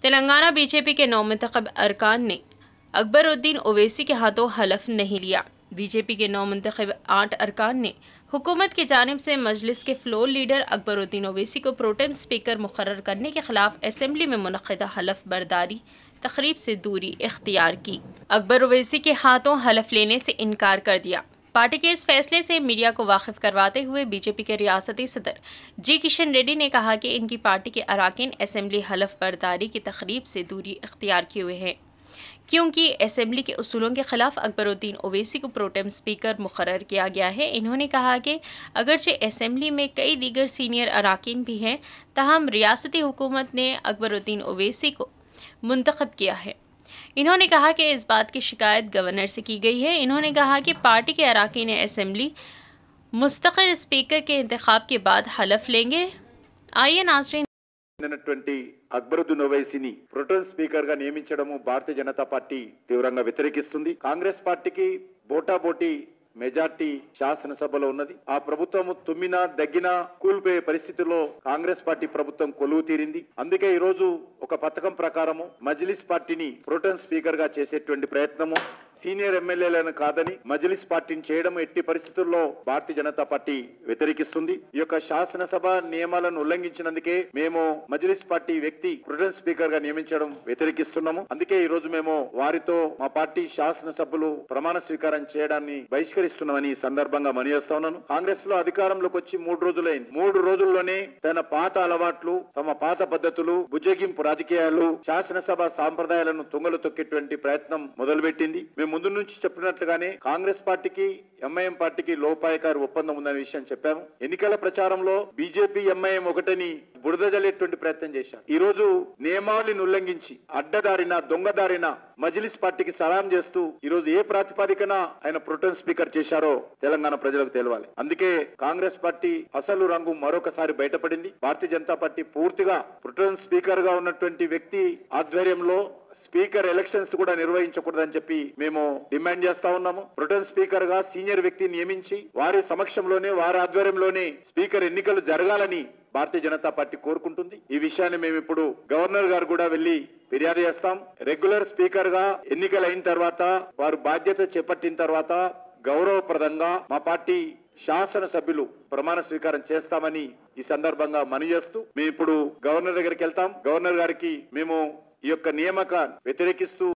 Telangana BJP के नौमुंतखब अरकान ने अकबरुद्दीन ओवैसी के हाथों हलफ नहीं लिया। बीजेपी के नौमुंतखब 8 अरकान ने हुकूमत की जानिब से मजलिस के फ्लोर लीडर अकबरुद्दीन ओवैसी को प्रोटेम स्पीकर मुकर्रर करने के खिलाफ असेंबली में मुनक्किदा हलफ बर्दारी तकरीब से दूरी इख्तियार की। अकबर ओवैसी के हाथों हलफ लेने से इनकार कर दिया। पार्टी के इस फैसले से मीडिया को वाकिफ करवाते हुए बीजेपी के रियासती सदर जी किशन रेड्डी ने कहा कि इनकी पार्टी के अराकीन असेंबली हलफ बर्दारी की तकरीब से दूरी इख्तियार किए हुए हैं, क्योंकि असेंबली के उसूलों के खिलाफ अकबरुद्दीन ओवैसी को प्रोटेम स्पीकर मुकर्रर किया गया है। इन्होंने कहा कि अगरचे असेंबली में कई दीगर सीनियर अराकीन भी हैं, ताहम रियासती हुकूमत ने अकबरुद्दीन ओवैसी को मुंतखब किया है। इन्होंने कहा कि इस बात की शिकायत गवर्नर से की गई है। इन्होंने कहा कि पार्टी के अराकीन असेंबली मुस्तकिल स्पीकर के इंतखाब के बाद हलफ लेंगे। आइए नाज़रीन, అక్బరుద్దీన్ ఓవైసీని ప్రోటెం స్పీకర్ గా నియమించడము భారతీయ జనతా పార్టీ తీవ్రంగా వ్యతిరేకిస్తుంది. కాంగ్రెస్ పార్టీకి బోటాబోటీ మెజార్టీ శాసనసభలో ఉన్నది. ఆ ప్రభుత్వం తుమ్మినా దగ్గినా కూలిపోయే పరిస్థితుల్లో కాంగ్రెస్ పార్టీ ప్రభుత్వం కొలువు తీరింది. అందుకే ఈ రోజు ఒక పథకం ప్రకారము మజ్లిస్ పార్టీని ప్రోటెం స్పీకర్ గా చేసేటువంటి ప్రయత్నము సీనియర్ ఎమ్మెల్యేలను కాదని మజ్లిస్ పార్టీని చేయడం ఎట్టి పరిస్థితుల్లో భారతీయ జనతా పార్టీ వ్యతిరేకిస్తుంది. ఈ యొక్క శాసనసభ నియమాలను ఉల్లంఘించినందుకే మేము మజ్లిస్ పార్టీ వ్యక్తి ప్రోటెం స్పీకర్ గా నియమించడం వ్యతిరేకిస్తున్నాము. అందుకే ఈ రోజు మేము వారితో మా పార్టీ శాసనసభ్యులు ప్రమాణ స్వీకారం చేయడాన్ని బహిష్కరిస్తున్నామని సందర్భంగా మనయేస్తా ఉన్నాను. కాంగ్రెస్ లో అధికారంలోకి వచ్చి 3 రోజులైంది. 3 రోజుల్లోనే తన పాత అలవాట్లు, తమ పాత పద్ధతులు, బుజ్జగింపు రాజకీయాలు, శాసనసభ సాంప్రదాయాలను తుంగలు తొక్కేటువంటి ప్రయత్నం మొదలుపెట్టింది. మేము ముందు నుంచి చెప్పినట్లుగానే కాంగ్రెస్ పార్టీకి ఎంఐఎం పార్టీకి లోపాయకారి ఒప్పందం ఉందనే విషయం చెప్పాము. ఎన్నికల ప్రచారంలో బీజేపీ ఎంఐఎం ఒకటని బురద జల్లేటువంటి ప్రయత్నం చేశారు. ఈ రోజు నియమావళిని ఉల్లంఘించి అడ్డదారిన దొంగదారిన మజ్లిస్ పార్టీకి సలాం చేస్తూ ఈ రోజు ఏ ప్రాతిపదికన ఆయన ప్రోటెం స్పీకర్ చేశారో తెలంగాణ ప్రజలకు తెలవాలి. అందుకే కాంగ్రెస్ పార్టీ అసలు రంగు మరొకసారి బయటపడింది. భారతీయ జనతా పార్టీ పూర్తిగా ప్రోటెం స్పీకర్ గా ఉన్నటువంటి వ్యక్తి ఆధ్వర్యంలో స్పీకర్ ఎలక్షన్స్ కూడా నిర్వహించకూడదని చెప్పి మేము డిమాండ్ చేస్తా ఉన్నాము. ప్రోటెం స్పీకర్ గా సీనియర్ వ్యక్తిని నియమించి వారి సమక్షంలోనే వారి ఆధ్వర్యంలోనే స్పీకర్ ఎన్నికలు జరగాలని భారతీయ జనతా పార్టీ కోరుకుంటుంది. ఈ విషయాన్ని మేము ఇప్పుడు గవర్నర్ గారు కూడా వెళ్లి ఫిర్యాదు చేస్తాం. రెగ్యులర్ స్పీకర్ గా ఎన్నికలు అయిన తర్వాత వారు బాధ్యత చేపట్టిన తర్వాత గౌరవప్రదంగా మా పార్టీ శాసనసభ్యులు ప్రమాణ స్వీకారం చేస్తామని ఈ సందర్భంగా మనవి చేస్తూ మేము ఇప్పుడు గవర్నర్ దగ్గరికి వెళ్తాం. గవర్నర్ గారికి మేము ఈ యొక్క నియామకాన్ని వ్యతిరేకిస్తూ